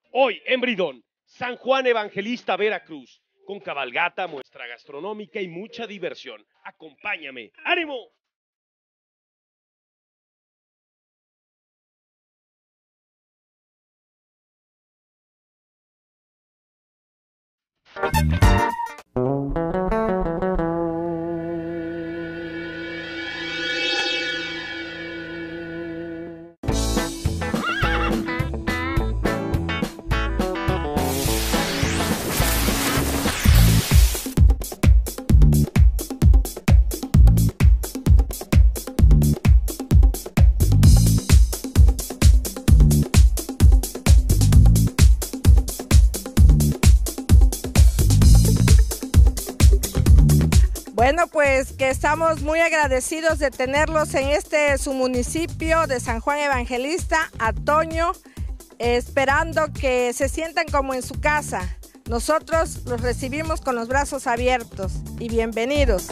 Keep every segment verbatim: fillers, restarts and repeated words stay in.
Hoy en Bridón, San Juan Evangelista, Veracruz, con cabalgata, muestra gastronómica y mucha diversión. Acompáñame. ¡Ánimo! Bueno, pues que estamos muy agradecidos de tenerlos en este su municipio de San Juan Evangelista, Atoño, esperando que se sientan como en su casa. Nosotros los recibimos con los brazos abiertos y bienvenidos.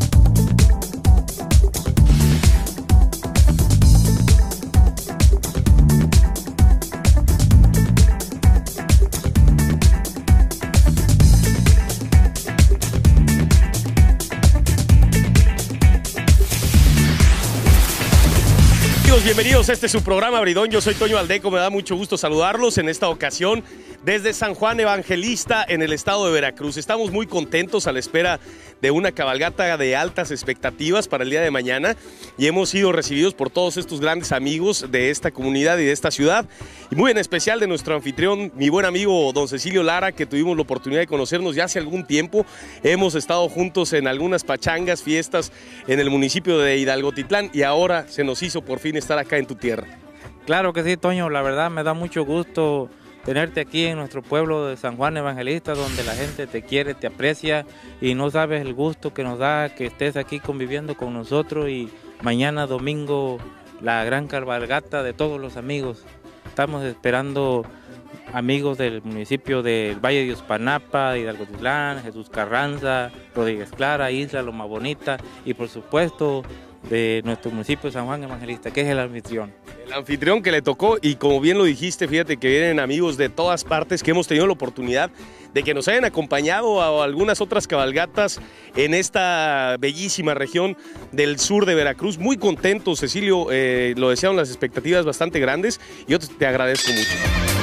Bienvenidos a este su programa Bridón, yo soy Toño Aldeco, me da mucho gusto saludarlos en esta ocasión desde San Juan Evangelista en el estado de Veracruz. Estamos muy contentos a la espera de una cabalgata de altas expectativas para el día de mañana y hemos sido recibidos por todos estos grandes amigos de esta comunidad y de esta ciudad y muy en especial de nuestro anfitrión, mi buen amigo don Cecilio Lara, que tuvimos la oportunidad de conocernos ya hace algún tiempo. Hemos estado juntos en algunas pachangas, fiestas en el municipio de Hidalgotitlán y ahora se nos hizo por fin estar acá en tu tierra. Claro que sí, Toño, la verdad me da mucho gusto tenerte aquí en nuestro pueblo de San Juan Evangelista, donde la gente te quiere, te aprecia y no sabes el gusto que nos da que estés aquí conviviendo con nosotros y mañana domingo la gran cabalgata de todos los amigos. Estamos esperando amigos del municipio del Valle de Uspanapa, Hidalgotitlán, Jesús Carranza, Rodríguez Clara, Isla Loma Bonita y por supuesto de nuestro municipio de San Juan Evangelista, que es el anfitrión. El anfitrión que le tocó y como bien lo dijiste, fíjate que vienen amigos de todas partes que hemos tenido la oportunidad de que nos hayan acompañado a algunas otras cabalgatas en esta bellísima región del sur de Veracruz. Muy contentos, Cecilio, eh, lo desearon las expectativas bastante grandes y yo te agradezco mucho.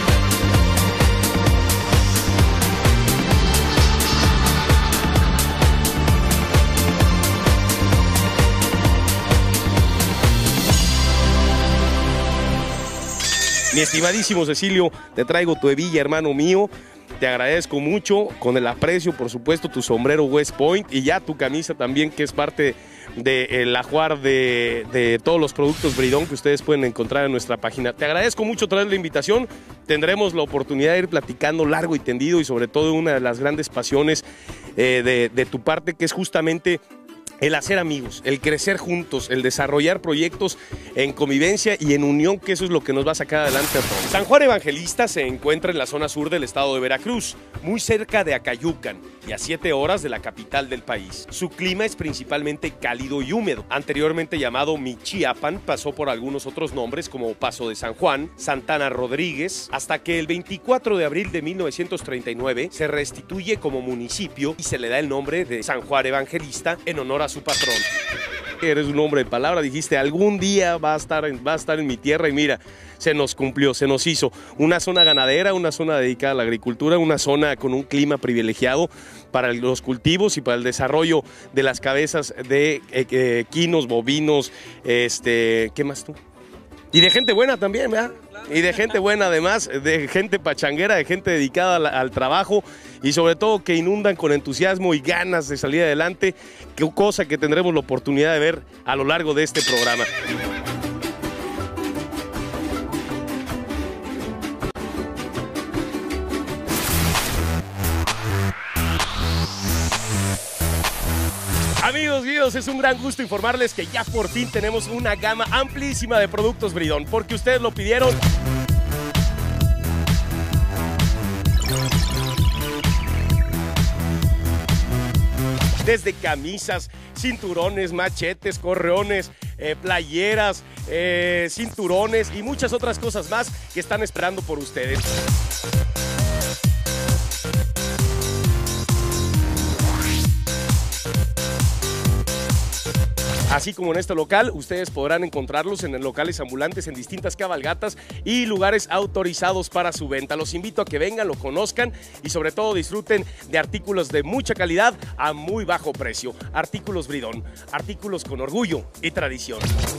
Mi estimadísimo Cecilio, te traigo tu hebilla, hermano mío. Te agradezco mucho, con el aprecio, por supuesto, tu sombrero West Point y ya tu camisa también, que es parte del ajuar de, de todos los productos Bridón que ustedes pueden encontrar en nuestra página. Te agradezco mucho otra vez la invitación. Tendremos la oportunidad de ir platicando largo y tendido y sobre todo una de las grandes pasiones eh, de, de tu parte, que es justamente el hacer amigos, el crecer juntos, el desarrollar proyectos en convivencia y en unión, que eso es lo que nos va a sacar adelante a todos. San Juan Evangelista se encuentra en la zona sur del estado de Veracruz, muy cerca de Acayucan y a siete horas de la capital del país. Su clima es principalmente cálido y húmedo. Anteriormente llamado Michiapan, pasó por algunos otros nombres como Paso de San Juan, Santana Rodríguez, hasta que el veinticuatro de abril de mil novecientos treinta y nueve se restituye como municipio y se le da el nombre de San Juan Evangelista en honor a su patrón. Eres un hombre de palabra, dijiste algún día va a estar en, va a estar en mi tierra y mira, se nos cumplió, se nos hizo. Una zona ganadera, una zona dedicada a la agricultura, una zona con un clima privilegiado para los cultivos y para el desarrollo de las cabezas de eh, eh, equinos, bovinos, este, ¿qué más tú? Y de gente buena también, ¿verdad? Y de gente buena además, de gente pachanguera, de gente dedicada al, al trabajo y sobre todo que inundan con entusiasmo y ganas de salir adelante, cosa que tendremos la oportunidad de ver a lo largo de este programa. Amigos míos, es un gran gusto informarles que ya por fin tenemos una gama amplísima de productos Bridón, porque ustedes lo pidieron. desde camisas, cinturones, machetes, correones, eh, playeras, eh, cinturones y muchas otras cosas más que están esperando por ustedes. Así como en este local, ustedes podrán encontrarlos en locales ambulantes en distintas cabalgatas y lugares autorizados para su venta. Los invito a que vengan, lo conozcan y sobre todo disfruten de artículos de mucha calidad a muy bajo precio. Artículos Bridón, artículos con orgullo y tradición.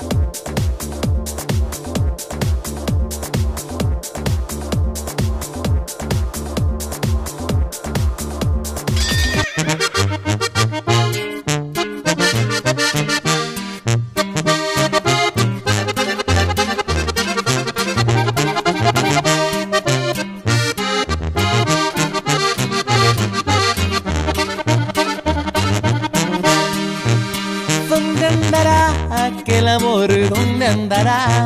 ¿Dónde andará aquel amor? ¿Dónde andará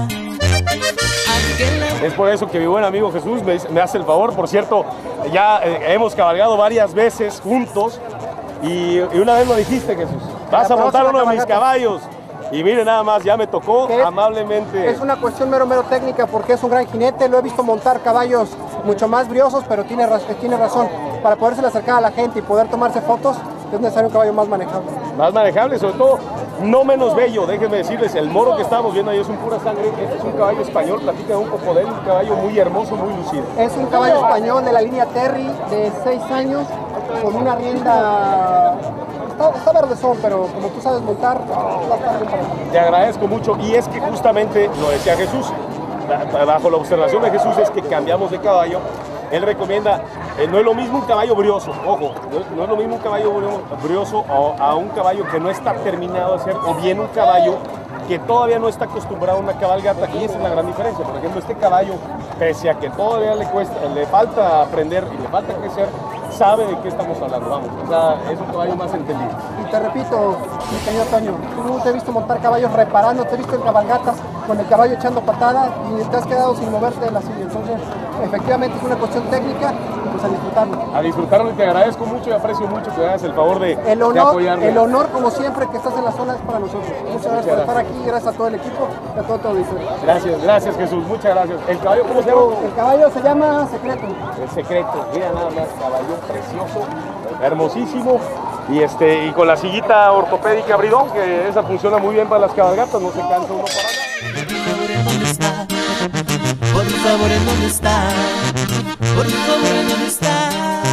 aquel amor? Es por eso que mi buen amigo Jesús me, me hace el favor. Por cierto, ya eh, hemos cabalgado varias veces juntos y, y una vez lo dijiste, Jesús. Vas a montar uno de mis caballos. Y mire nada más, ya me tocó es, amablemente. Es una cuestión mero mero técnica porque es un gran jinete. Lo he visto montar caballos mucho más briosos, pero tiene, tiene razón. Para poderse acercar a la gente y poder tomarse fotos, es necesario un caballo más manejable. Más manejable, sobre todo no menos bello. Déjenme decirles, el moro que estamos viendo ahí es un pura sangre. Este es un caballo español, platica un poco de él, un caballo muy hermoso, muy lucido. Es un caballo español de la línea Terry de seis años, con una rienda... Está, está verdezón, pero como tú sabes montar, va a estar bien para ti. Te agradezco mucho y es que justamente lo decía Jesús, bajo la observación de Jesús es que cambiamos de caballo. Él recomienda, eh, no es lo mismo un caballo brioso, ojo, no, no es lo mismo un caballo brioso a, a un caballo que no está terminado de hacer, o bien un caballo que todavía no está acostumbrado a una cabalgata, y esa es la gran diferencia. Por ejemplo, este caballo, pese a que todavía le cuesta, le falta aprender y le falta crecer, sabe de qué estamos hablando, vamos, o sea, es un caballo más entendido. Y te repito, mi querido Toño, tú te he visto montar caballos reparando, te he visto en cabalgatas con el caballo echando patada y te has quedado sin moverte de la silla. Entonces, efectivamente es una cuestión técnica y pues a disfrutarlo. A disfrutarlo y te agradezco mucho y aprecio mucho que hagas el favor de, el honor, de apoyarme. El honor, como siempre, que estás en la zona es para nosotros. Muchas, muchas gracias por estar aquí, gracias a todo el equipo y a todo tu auditorio. Gracias, gracias Jesús, muchas gracias. ¿El caballo cómo se llama? El caballo se llama Secreto. El Secreto, mira nada más, caballo precioso, hermosísimo. Y, este, y con la sillita ortopédica Bridón, que esa funciona muy bien para las cabalgatas, no se cansa uno para nada. ¿Dónde está? Por favor, ¿en dónde está? Por favor, ¿en dónde está?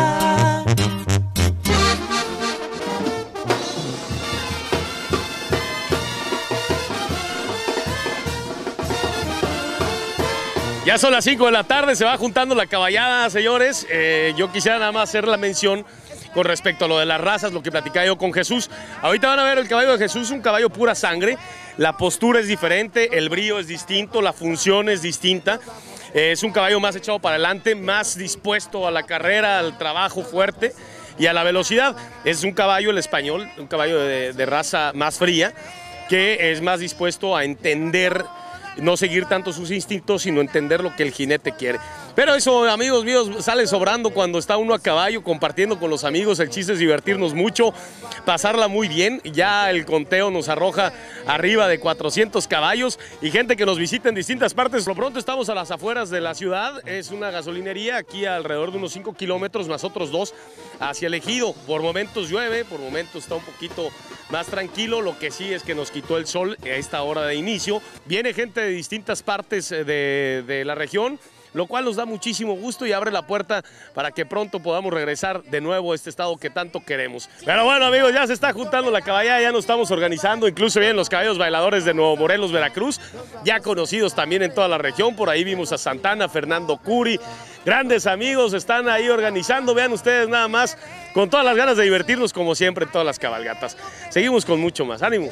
Ya son las cinco de la tarde, se va juntando la caballada, señores. Eh, yo quisiera nada más hacer la mención con respecto a lo de las razas, lo que platicaba yo con Jesús. Ahorita van a ver el caballo de Jesús, un caballo pura sangre. La postura es diferente, el brío es distinto, la función es distinta. Eh, es un caballo más echado para adelante, más dispuesto a la carrera, al trabajo fuerte y a la velocidad. Es un caballo, el español, un caballo de, de raza más fría, que es más dispuesto a entender, no seguir tanto sus instintos, sino entender lo que el jinete quiere. Pero eso, amigos míos, sale sobrando cuando está uno a caballo, compartiendo con los amigos. El chiste es divertirnos mucho, pasarla muy bien. Ya el conteo nos arroja arriba de cuatrocientos caballos y gente que nos visita en distintas partes. Por lo pronto estamos a las afueras de la ciudad. Es una gasolinería aquí alrededor de unos cinco kilómetros, más otros dos hacia el Ejido. Por momentos llueve, por momentos está un poquito más tranquilo. Lo que sí es que nos quitó el sol a esta hora de inicio. Viene gente de distintas partes de, de la región, lo cual nos da muchísimo gusto y abre la puerta para que pronto podamos regresar de nuevo a este estado que tanto queremos. Pero bueno, amigos, ya se está juntando la caballada, ya nos estamos organizando, incluso vienen los caballos bailadores de Nuevo Morelos, Veracruz, ya conocidos también en toda la región. Por ahí vimos a Santana, Fernando Curi, grandes amigos, están ahí organizando, vean ustedes nada más, con todas las ganas de divertirnos como siempre en todas las cabalgatas. Seguimos con mucho más, ánimo.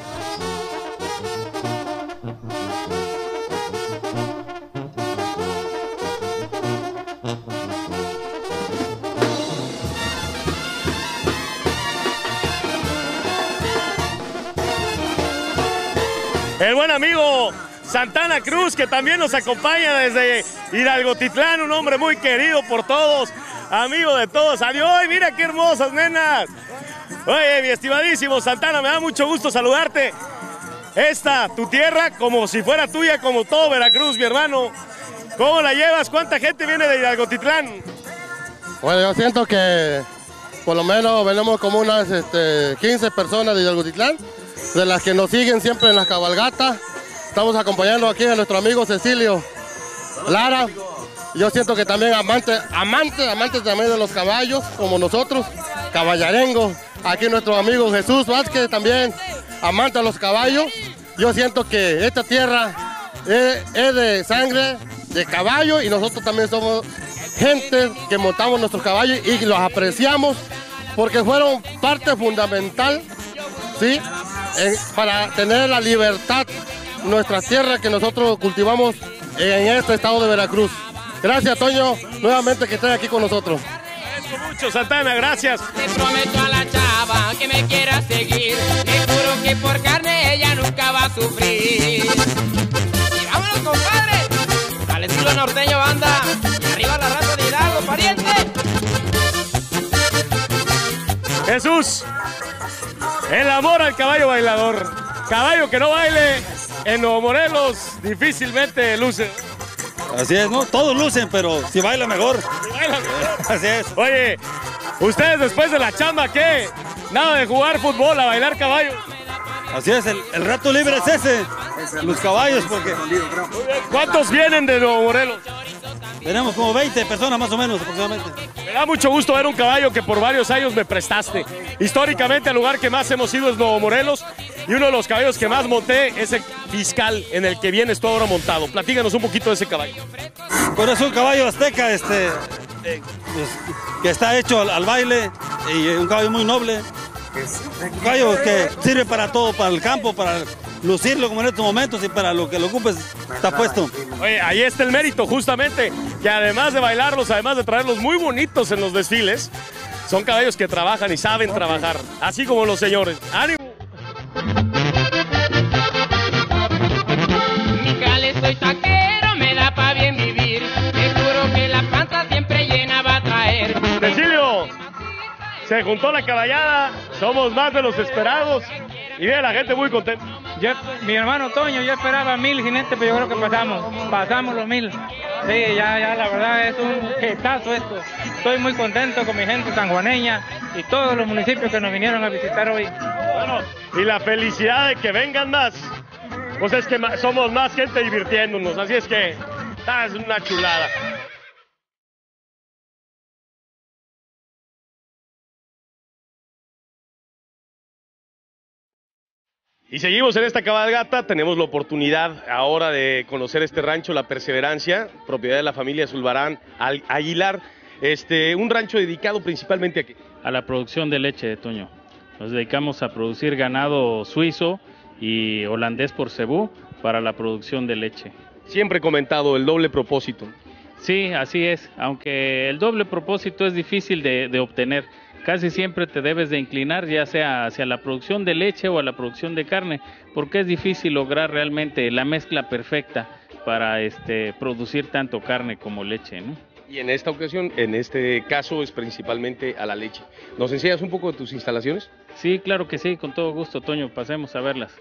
El buen amigo Santana Cruz, que también nos acompaña desde Hidalgotitlán, un hombre muy querido por todos, amigo de todos. Adiós, mira qué hermosas nenas. Oye, mi estimadísimo Santana, me da mucho gusto saludarte. Esta, tu tierra, como si fuera tuya, como todo Veracruz, mi hermano. ¿Cómo la llevas? ¿Cuánta gente viene de Hidalgotitlán? Bueno, yo siento que por lo menos venimos como unas este, quince personas de Hidalgotitlán, de las que nos siguen siempre en las cabalgatas. Estamos acompañando aquí a nuestro amigo Cecilio Lara. Yo siento que también amante, amante, amante también de los caballos, como nosotros, caballarengo. Aquí nuestro amigo Jesús Vázquez también, amante de los caballos. Yo siento que esta tierra es, es de sangre de caballo y nosotros también somos gente que montamos nuestros caballos y los apreciamos porque fueron parte fundamental, ¿sí? En, para tener la libertad, nuestra tierra que nosotros cultivamos en este estado de Veracruz. Gracias, Toño, nuevamente que estés aquí con nosotros. Agradezco mucho, Santana, gracias. Le prometo a la chava que me quiera seguir, le juro que por carne ella nunca va a sufrir. Y vámonos, compadre, al estilo norteño, banda, y arriba la raza de Hidalgo, pariente. Jesús, el amor al caballo bailador. Caballo que no baile en Nuevo Morelos difícilmente luce. Así es, ¿no? Todos lucen, pero si baila mejor. Si baila mejor. Así es. Oye, ustedes después de la chamba, ¿qué? Nada de jugar fútbol, a bailar caballo. Así es, el, el rato libre es ese, los caballos, porque... ¿Cuántos vienen de Nuevo Morelos? Tenemos como veinte personas más o menos aproximadamente. Me da mucho gusto ver un caballo que por varios años me prestaste. Históricamente el lugar que más hemos ido es Nuevo Morelos y uno de los caballos que más monté es el Fiscal, en el que vienes tú ahora montado. Platícanos un poquito de ese caballo. Bueno, es un caballo azteca este, eh, pues, que está hecho al, al baile y un caballo muy noble. Un caballo que sirve para todo, para el campo, para lucirlo como en estos momentos y para lo que lo ocupes está puesto. Oye, ahí está el mérito justamente, que además de bailarlos, además de traerlos muy bonitos en los desfiles, son caballos que trabajan y saben trabajar, así como los señores. ¡Ánimo! Mi jale soy taquero, me da pa' bien vivir, te juro que la panza siempre llena va a traer. Cecilio, se juntó la caballada, somos más de los esperados y ve la gente muy contenta. Yo, mi hermano Toño, yo esperaba mil jinetes, pero yo creo que pasamos, pasamos los mil. Sí, ya, ya, la verdad es un gestazo esto. Estoy muy contento con mi gente sanjuaneña y todos los municipios que nos vinieron a visitar hoy. Bueno, y la felicidad de que vengan más, pues es que somos más gente divirtiéndonos, así es que ah, es una chulada. Y seguimos en esta cabalgata, tenemos la oportunidad ahora de conocer este rancho, La Perseverancia, propiedad de la familia Zulbarán Aguilar, este, un rancho dedicado principalmente a, ¿qué? A la producción de leche de Toño. Nos dedicamos a producir ganado suizo y holandés por cebú para la producción de leche. Siempre he comentado el doble propósito. Sí, así es, aunque el doble propósito es difícil de, de obtener. Casi siempre te debes de inclinar ya sea hacia la producción de leche o a la producción de carne, porque es difícil lograr realmente la mezcla perfecta para este, producir tanto carne como leche, ¿no? Y en esta ocasión, en este caso, es principalmente a la leche. ¿Nos enseñas un poco de tus instalaciones? Sí, claro que sí, con todo gusto, Toño, pasemos a verlas.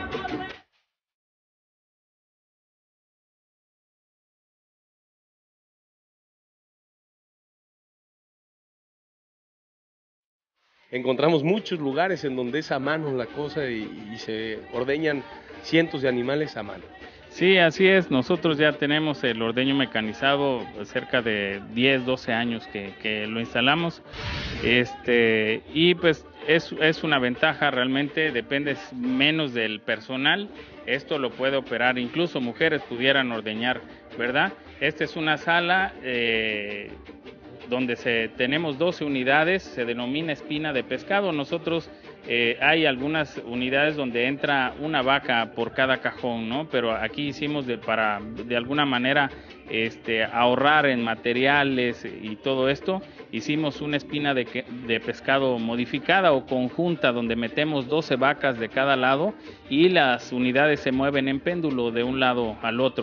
Encontramos muchos lugares en donde es a mano la cosa y, y se ordeñan cientos de animales a mano. Sí, así es. Nosotros ya tenemos el ordeño mecanizado cerca de diez, doce años que, que lo instalamos. Este, y pues es, es una ventaja realmente, depende menos del personal. Esto lo puede operar, incluso mujeres pudieran ordeñar, ¿verdad? Esta es una sala eh, donde se, tenemos doce unidades, se denomina espina de pescado. Nosotros eh, hay algunas unidades donde entra una vaca por cada cajón, ¿no? Pero aquí hicimos de, para de alguna manera este, ahorrar en materiales y todo esto, hicimos una espina de, de pescado modificada o conjunta donde metemos doce vacas de cada lado y las unidades se mueven en péndulo de un lado al otro.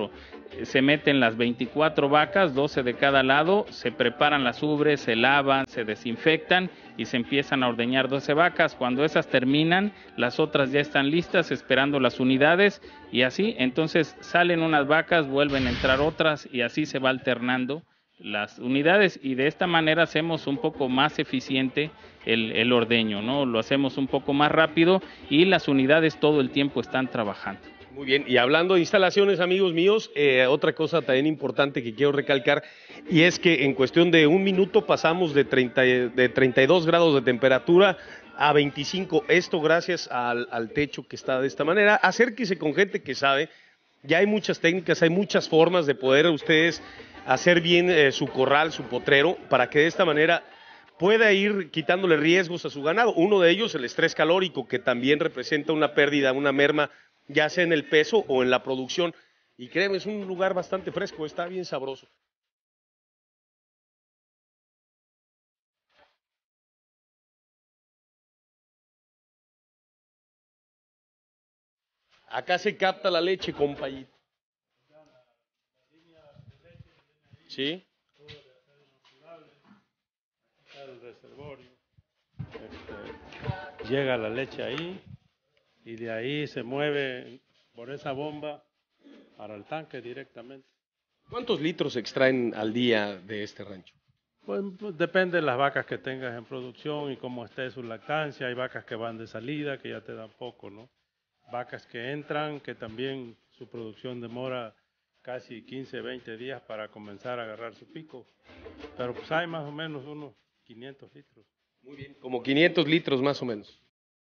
se meten las veinticuatro vacas, doce de cada lado, se preparan las ubres, se lavan, se desinfectan y se empiezan a ordeñar doce vacas. Cuando esas terminan, las otras ya están listas esperando las unidades y así, entonces salen unas vacas, vuelven a entrar otras y así se va alternando las unidades y de esta manera hacemos un poco más eficiente el, el ordeño, ¿no? Lo hacemos un poco más rápido y las unidades todo el tiempo están trabajando. Muy bien, y hablando de instalaciones, amigos míos, eh, otra cosa también importante que quiero recalcar, y es que en cuestión de un minuto pasamos de, treinta, de treinta y dos grados de temperatura a veinticinco, esto gracias al, al techo que está de esta manera. Acérquese con gente que sabe, ya hay muchas técnicas, hay muchas formas de poder ustedes hacer bien eh, su corral, su potrero, para que de esta manera pueda ir quitándole riesgos a su ganado. Uno de ellos, el estrés calórico, que también representa una pérdida, una merma, ya sea en el peso o en la producción. Y créeme, es un lugar bastante fresco, está bien sabroso. Acá se capta la leche, compañito. ¿Sí? El reservorio. Este, llega la leche ahí. Y de ahí se mueve por esa bomba para el tanque directamente. ¿Cuántos litros se extraen al día de este rancho? Pues, pues depende de las vacas que tengas en producción y cómo esté su lactancia. Hay vacas que van de salida, que ya te dan poco, ¿no? Vacas que entran, que también su producción demora casi quince, veinte días para comenzar a agarrar su pico. Pero pues hay más o menos unos quinientos litros. Muy bien, como quinientos litros más o menos.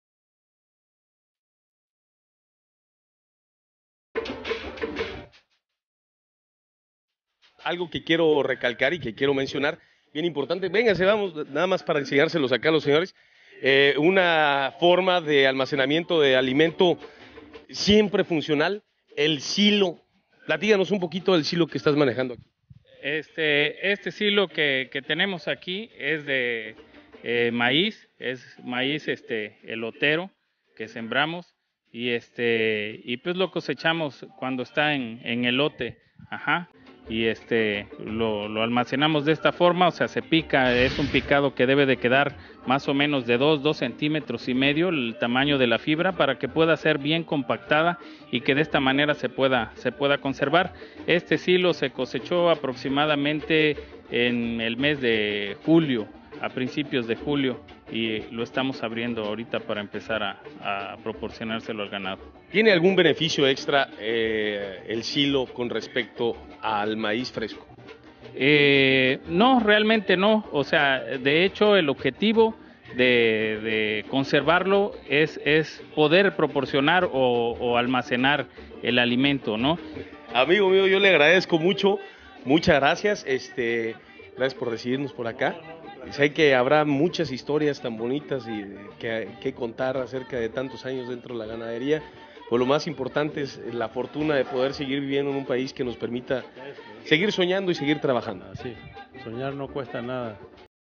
Algo que quiero recalcar y que quiero mencionar, bien importante, vénganse, vamos, nada más para enseñárselos acá a los señores, eh, una forma de almacenamiento de alimento siempre funcional, el silo. Platíganos un poquito del silo que estás manejando aquí. Este, este silo que, que tenemos aquí es de eh, maíz, es maíz este, elotero que sembramos y, este, y pues lo cosechamos cuando está en, en elote, ajá. Y este lo, lo almacenamos de esta forma, o sea, se pica, es un picado que debe de quedar más o menos de dos, dos centímetros y medio el tamaño de la fibra para que pueda ser bien compactada y que de esta manera se pueda, se pueda conservar. Este silo se cosechó aproximadamente en el mes de julio, a principios de julio, y lo estamos abriendo ahorita para empezar a, a proporcionárselo al ganado. ¿Tiene algún beneficio extra eh, el silo con respecto al maíz fresco? Eh, no, realmente no. O sea, de hecho el objetivo de, de conservarlo es, es poder proporcionar o, o almacenar el alimento, ¿no? Amigo mío, yo le agradezco mucho, muchas gracias, este, gracias por recibirnos por acá. Sé que habrá muchas historias tan bonitas y que, que contar acerca de tantos años dentro de la ganadería. Pues lo más importante es la fortuna de poder seguir viviendo en un país que nos permita seguir soñando y seguir trabajando. Sí, soñar no cuesta nada.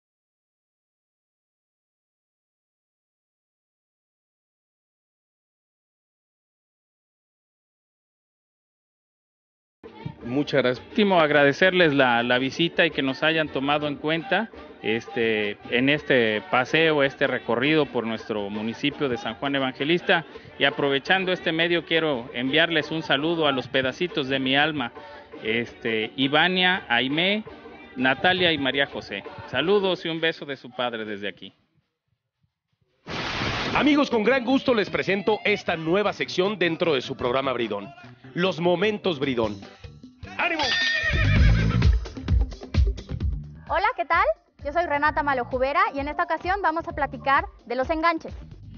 Muchas gracias. Último, agradecerles la, la visita y que nos hayan tomado en cuenta este, en este paseo, este recorrido por nuestro municipio de San Juan Evangelista. Y aprovechando este medio quiero enviarles un saludo a los pedacitos de mi alma, este, Ivania, Aimé, Natalia y María José. Saludos y un beso de su padre desde aquí. Amigos, con gran gusto les presento esta nueva sección dentro de su programa Bridón, Los Momentos Bridón. ¡Ánimo! Hola, ¿qué tal? Yo soy Renata Malojubera y en esta ocasión vamos a platicar de los enganches.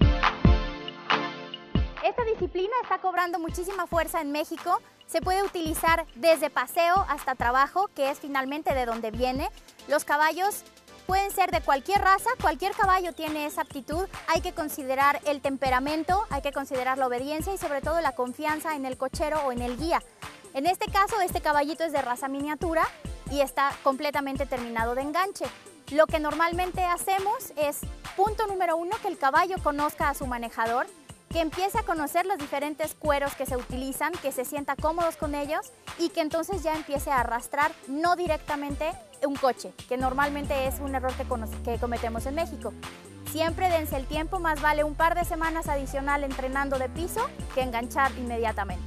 Esta disciplina está cobrando muchísima fuerza en México. Se puede utilizar desde paseo hasta trabajo, que es finalmente de donde viene. Los caballos pueden ser de cualquier raza, cualquier caballo tiene esa aptitud. Hay que considerar el temperamento, hay que considerar la obediencia y sobre todo la confianza en el cochero o en el guía. En este caso, este caballito es de raza miniatura y está completamente terminado de enganche. Lo que normalmente hacemos es, punto número uno, que el caballo conozca a su manejador que empiece a conocer los diferentes cueros que se utilizan, que se sienta cómodos con ellos y que entonces ya empiece a arrastrar no directamente un coche, que normalmente es un error que, que cometemos en México. Siempre dense el tiempo, más vale un par de semanas adicional entrenando de piso que enganchar inmediatamente.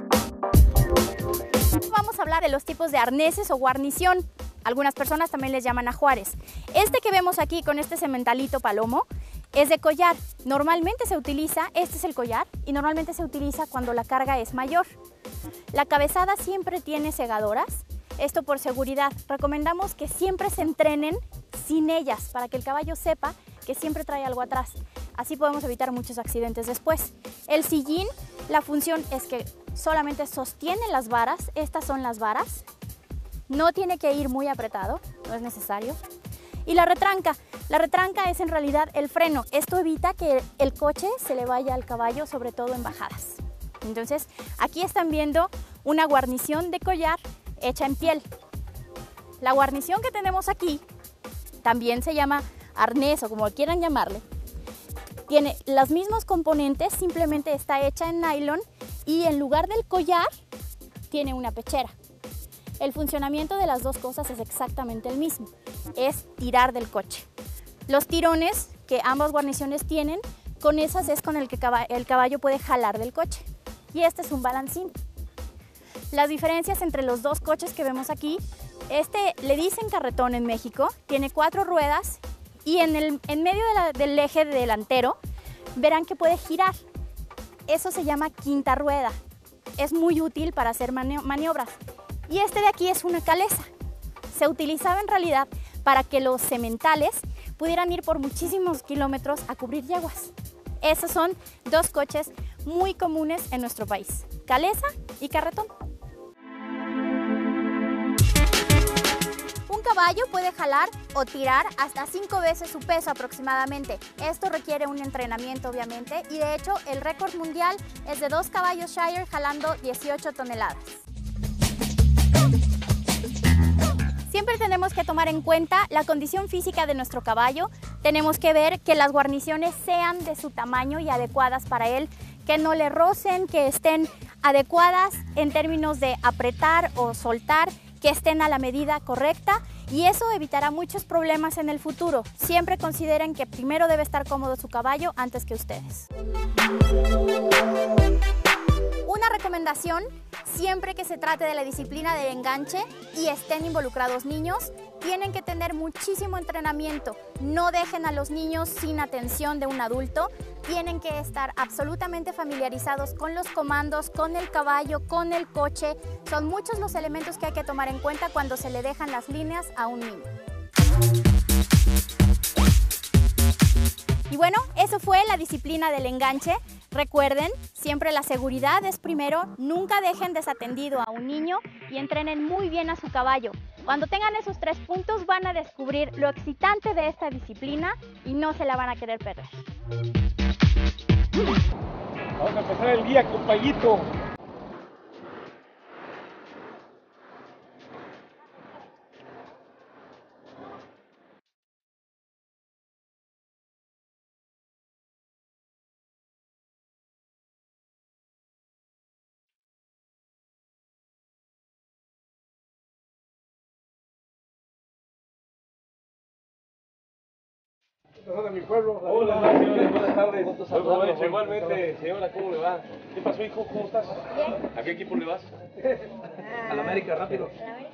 Vamos a hablar de los tipos de arneses o guarnición. Algunas personas también les llaman ajuares. Este que vemos aquí con este cementalito palomo es de collar. Normalmente se utiliza, este es el collar, y normalmente se utiliza cuando la carga es mayor. La cabezada siempre tiene segadoras, esto por seguridad. Recomendamos que siempre se entrenen sin ellas para que el caballo sepa que siempre trae algo atrás. Así podemos evitar muchos accidentes después. El sillín, la función es que solamente sostiene las varas, estas son las varas. No tiene que ir muy apretado, no es necesario. Y la retranca, la retranca es en realidad el freno. Esto evita que el coche se le vaya al caballo, sobre todo en bajadas. Entonces, aquí están viendo una guarnición de collar hecha en piel. La guarnición que tenemos aquí también se llama arnés o como quieran llamarle. Tiene los mismos componentes, simplemente está hecha en nylon y en lugar del collar tiene una pechera. El funcionamiento de las dos cosas es exactamente el mismo, es tirar del coche. Los tirones que ambas guarniciones tienen, con esas es con el que el caballo puede jalar del coche. Y este es un balancín. Las diferencias entre los dos coches que vemos aquí, este le dicen carretón en México, tiene cuatro ruedas y en, el, en medio de la, del eje delantero verán que puede girar. Eso se llama quinta rueda. Es muy útil para hacer mani- maniobras. Y este de aquí es una calesa. Se utilizaba en realidad para que los sementales pudieran ir por muchísimos kilómetros a cubrir yeguas. Esos son dos coches muy comunes en nuestro país, calesa y carretón. Un caballo puede jalar o tirar hasta cinco veces su peso aproximadamente. Esto requiere un entrenamiento obviamente y de hecho el récord mundial es de dos caballos Shire jalando dieciocho toneladas. Siempre tenemos que tomar en cuenta la condición física de nuestro caballo. Tenemos que ver que las guarniciones sean de su tamaño y adecuadas para él, que no le rocen, que estén adecuadas en términos de apretar o soltar, que estén a la medida correcta y eso evitará muchos problemas en el futuro. Siempre consideren que primero debe estar cómodo su caballo antes que ustedes. Una recomendación, siempre que se trate de la disciplina del enganche y estén involucrados niños, tienen que tener muchísimo entrenamiento. No dejen a los niños sin atención de un adulto. Tienen que estar absolutamente familiarizados con los comandos, con el caballo, con el coche. Son muchos los elementos que hay que tomar en cuenta cuando se le dejan las líneas a un niño. Y bueno, eso fue la disciplina del enganche. Recuerden, siempre la seguridad es primero, nunca dejen desatendido a un niño y entrenen muy bien a su caballo. Cuando tengan esos tres puntos van a descubrir lo excitante de esta disciplina y no se la van a querer perder. Vamos a empezar el día, compañito. De mi pueblo. Hola, señores, buenas tardes. Buenas igualmente, señora, ¿cómo le va? ¿Qué pasó, hijo? ¿Cómo estás? Bien. ¿A qué equipo le vas? A la América, rápido.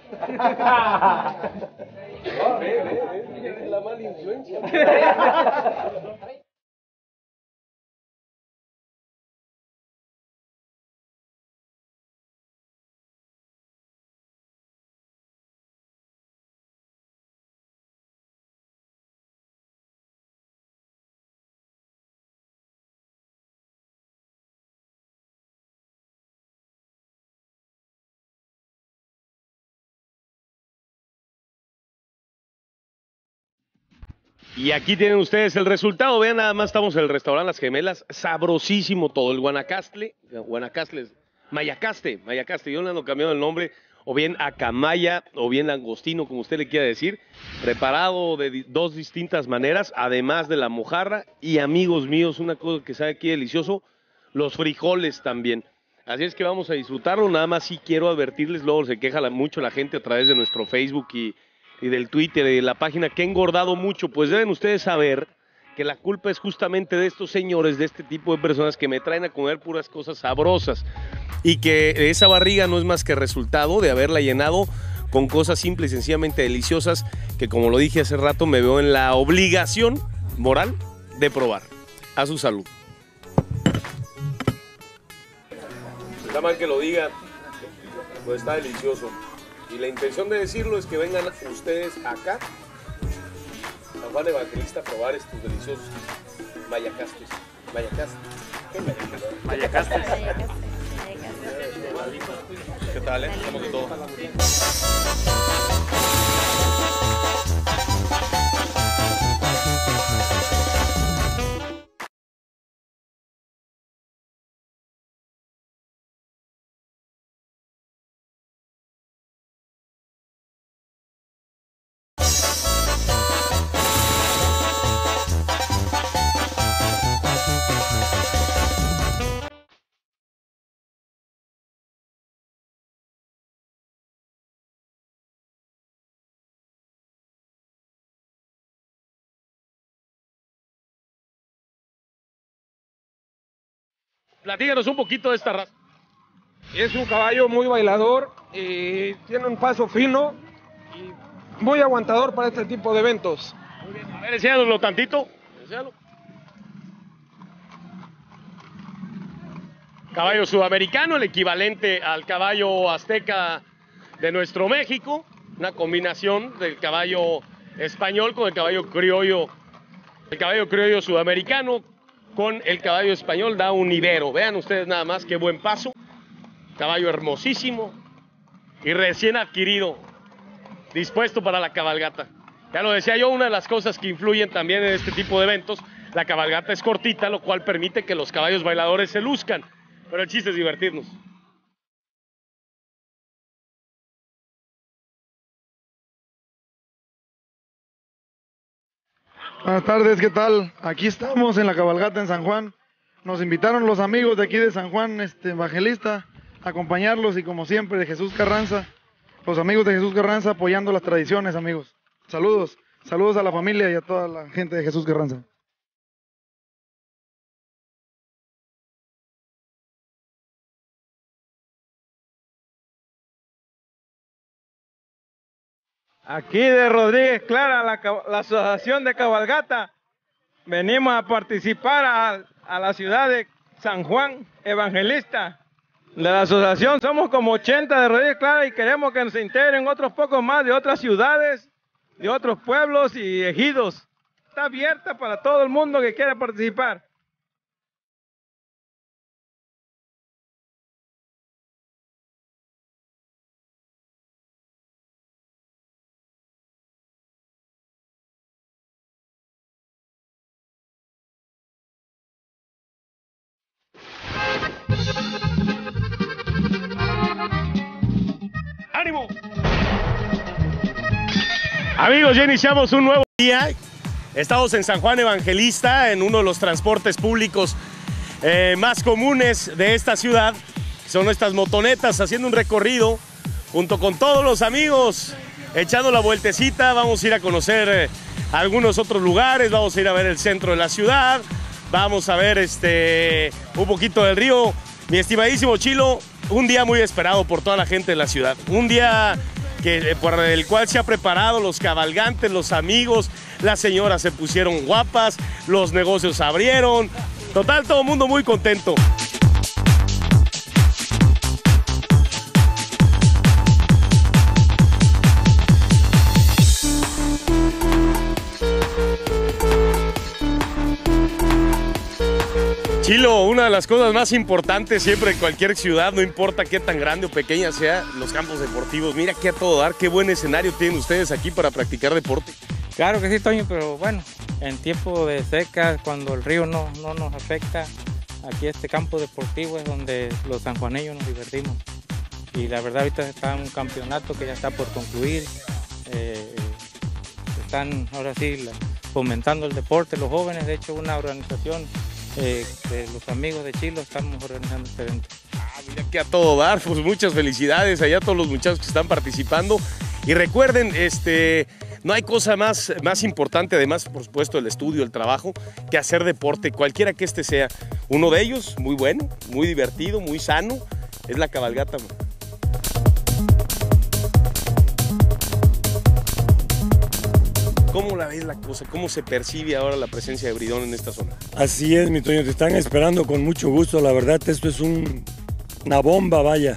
Oh, ve, ve, ve, es la mala influencia. Y aquí tienen ustedes el resultado. Vean, nada más estamos en el restaurante Las Gemelas. Sabrosísimo todo. El Guanacaste, Guanacaste, Mayacaste, Mayacaste. Yo le ando cambiando el nombre. O bien Acamaya, o bien Langostino, como usted le quiera decir. Preparado de dos distintas maneras, además de la mojarra. Y amigos míos, una cosa que sabe aquí delicioso, los frijoles también. Así es que vamos a disfrutarlo, nada más sí quiero advertirles, luego se queja la, mucho la gente a través de nuestro Facebook y, y del Twitter y de la página que he engordado mucho, pues deben ustedes saber que la culpa es justamente de estos señores, de este tipo de personas que me traen a comer puras cosas sabrosas y que esa barriga no es más que resultado de haberla llenado con cosas simples y sencillamente deliciosas que, como lo dije hace rato, me veo en la obligación moral de probar. A su salud. Está mal que lo diga, pues está delicioso. Y la intención de decirlo es que vengan ustedes acá, San Juan Evangelista, a probar estos deliciosos mayacastes. ¿Mayacastes? ¿Qué mayacastes? Mayacastes. ¿Qué tal, eh? Estamos de todo. Platíganos un poquito de esta raza. Es un caballo muy bailador, y tiene un paso fino y muy aguantador para este tipo de eventos. Muy bien, a ver, enséñanoslo tantito. Enséñalo. Caballo sudamericano, el equivalente al caballo azteca de nuestro México, una combinación del caballo español con el caballo criollo, el caballo criollo sudamericano con el caballo español da un ibero. Vean ustedes nada más qué buen paso, caballo hermosísimo y recién adquirido, dispuesto para la cabalgata. Ya lo decía yo, una de las cosas que influyen también en este tipo de eventos, la cabalgata es cortita, lo cual permite que los caballos bailadores se luzcan, pero el chiste es divertirnos. Buenas tardes, ¿qué tal? Aquí estamos en la cabalgata en San Juan. Nos invitaron los amigos de aquí de San Juan este, Evangelista a acompañarlos y como siempre de Jesús Carranza, los amigos de Jesús Carranza apoyando las tradiciones, amigos. Saludos, saludos a la familia y a toda la gente de Jesús Carranza. Aquí de Rodríguez Clara, la, la Asociación de Cabalgata, venimos a participar a, a la ciudad de San Juan Evangelista. De la asociación somos como ochenta de Rodríguez Clara y queremos que nos integren otros pocos más de otras ciudades, de otros pueblos y ejidos. Está abierta para todo el mundo que quiera participar. ¡Ánimo! Amigos, ya iniciamos un nuevo día. Estamos en San Juan Evangelista, en uno de los transportes públicos eh, más comunes de esta ciudad. Son estas motonetas haciendo un recorrido junto con todos los amigos, echando la vueltecita. Vamos a ir a conocer eh, algunos otros lugares, vamos a ir a ver el centro de la ciudad, vamos a ver este, un poquito del río. Mi estimadísimo Chilo, un día muy esperado por toda la gente de la ciudad, un día que, por el cual se ha preparado los cabalgantes, los amigos, las señoras se pusieron guapas, los negocios abrieron, total, todo el mundo muy contento. Chilo, una de las cosas más importantes siempre en cualquier ciudad, no importa qué tan grande o pequeña sea, los campos deportivos. Mira qué a todo dar, qué buen escenario tienen ustedes aquí para practicar deporte. Claro que sí, Toño, pero bueno, en tiempo de seca, cuando el río no, no nos afecta, aquí este campo deportivo es donde los sanjuaneños nos divertimos. Y la verdad ahorita está en un campeonato que ya está por concluir. Eh, están ahora sí fomentando el deporte, los jóvenes, de hecho una organización eh, de los amigos de Chilo estamos organizando este evento. Ah, mira que a todo dar, pues muchas felicidades allá a todos los muchachos que están participando. Y recuerden, este, no hay cosa más, más importante, además, por supuesto, el estudio, el trabajo, que hacer deporte, cualquiera que este sea. Uno de ellos, muy bueno, muy divertido, muy sano, es la cabalgata. ¿Cómo la ves la cosa? ¿Cómo se percibe ahora la presencia de Bridón en esta zona? Así es, mi Toño, te están esperando con mucho gusto. La verdad, esto es un, una bomba, vaya.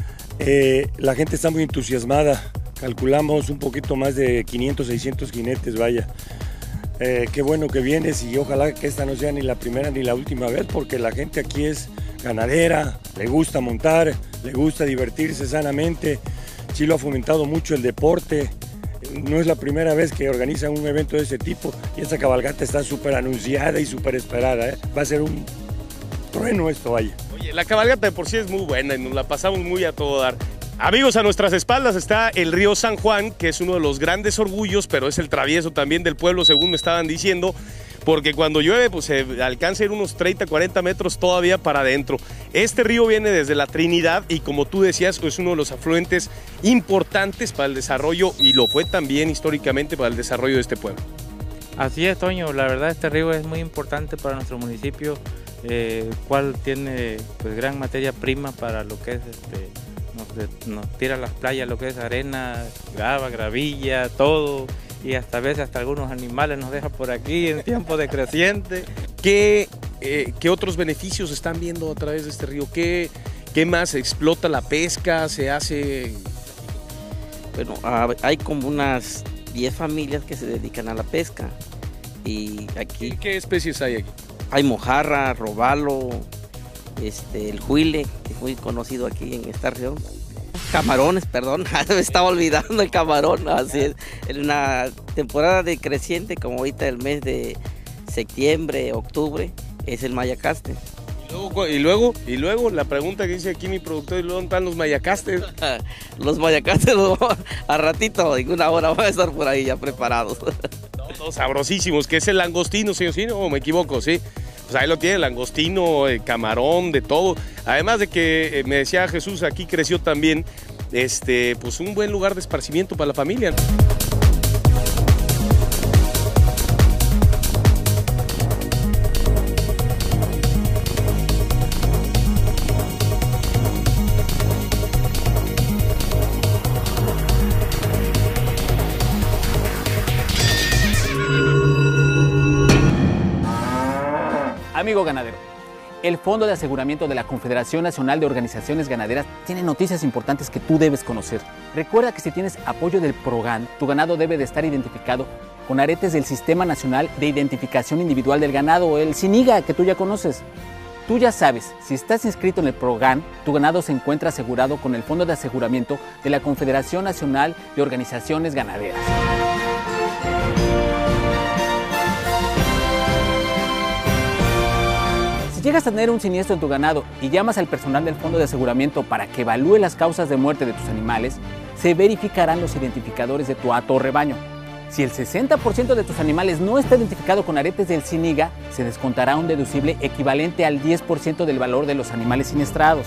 Eh, la gente está muy entusiasmada. Calculamos un poquito más de quinientos, seiscientos jinetes, vaya. Eh, qué bueno que vienes y ojalá que esta no sea ni la primera ni la última vez, porque la gente aquí es ganadera, le gusta montar, le gusta divertirse sanamente. Chilo ha fomentado mucho el deporte. No es la primera vez que organizan un evento de ese tipo y esta cabalgata está súper anunciada y súper esperada, ¿eh? Va a ser un trueno esto, vaya. Oye, la cabalgata de por sí es muy buena y nos la pasamos muy a todo dar. Amigos, a nuestras espaldas está el río San Juan, que es uno de los grandes orgullos, pero es el travieso también del pueblo, según me estaban diciendo, porque cuando llueve pues se alcanza a ir unos treinta, cuarenta metros todavía para adentro. Este río viene desde la Trinidad y, como tú decías, es uno de los afluentes importantes para el desarrollo, y lo fue también históricamente para el desarrollo de este pueblo. Así es, Toño, la verdad este río es muy importante para nuestro municipio, eh, el cual tiene pues gran materia prima para lo que es este... Nos, nos tira a las playas lo que es arena, grava, gravilla, todo, y hasta a veces hasta algunos animales nos deja por aquí en tiempo de creciente. ¿Qué, eh, ¿Qué otros beneficios están viendo a través de este río? ¿Qué, qué más? ¿Explota la pesca? ¿Se hace...? Bueno, hay como unas diez familias que se dedican a la pesca, y aquí... ¿Qué especies hay aquí? Hay mojarra, robalo, Este, el juile, que es muy conocido aquí en esta región. Camarones, perdón, me estaba olvidando el camarón. Así es, en una temporada de creciente, como ahorita el mes de septiembre, octubre, es el mayacaste. Y luego, y luego, y luego la pregunta que dice aquí mi productor, ¿y dónde están los mayacastes? Los mayacastes los vamos a ratito, en una hora van a estar por ahí ya preparados. Todos sabrosísimos, que es el langostino, señor, ¿sí? ¿O me equivoco? Sí. Pues ahí lo tiene, langostino, el camarón, de todo. Además de que, eh, me decía Jesús, aquí creció también este, pues un buen lugar de esparcimiento para la familia. Amigo ganadero, el Fondo de Aseguramiento de la Confederación Nacional de Organizaciones Ganaderas tiene noticias importantes que tú debes conocer. Recuerda que si tienes apoyo del PROGAN, tu ganado debe de estar identificado con aretes del Sistema Nacional de Identificación Individual del Ganado, el SINIGA, que tú ya conoces. Tú ya sabes, si estás inscrito en el PROGAN, tu ganado se encuentra asegurado con el Fondo de Aseguramiento de la Confederación Nacional de Organizaciones Ganaderas. Si llegas a tener un siniestro en tu ganado y llamas al personal del Fondo de Aseguramiento para que evalúe las causas de muerte de tus animales, se verificarán los identificadores de tu hato o rebaño. Si el sesenta por ciento de tus animales no está identificado con aretes del SINIGA, se descontará un deducible equivalente al diez por ciento del valor de los animales siniestrados.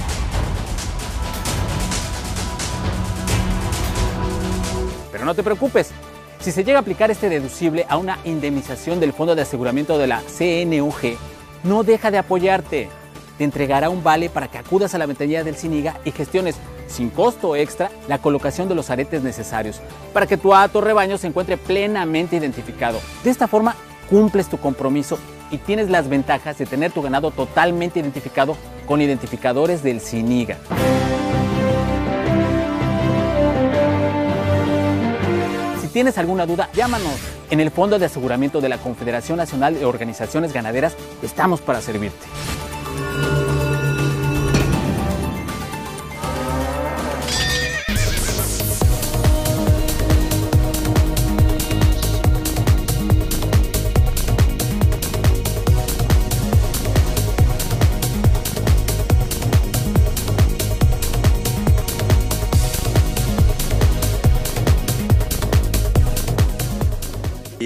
Pero no te preocupes, si se llega a aplicar este deducible a una indemnización del Fondo de Aseguramiento de la C N U G, no deja de apoyarte. Te entregará un vale para que acudas a la ventanilla del SINIGA y gestiones, sin costo extra, la colocación de los aretes necesarios para que tu hato o rebaño se encuentre plenamente identificado. De esta forma, cumples tu compromiso y tienes las ventajas de tener tu ganado totalmente identificado con identificadores del SINIGA. Si tienes alguna duda, llámanos. En el Fondo de Aseguramiento de la Confederación Nacional de Organizaciones Ganaderas estamos para servirte.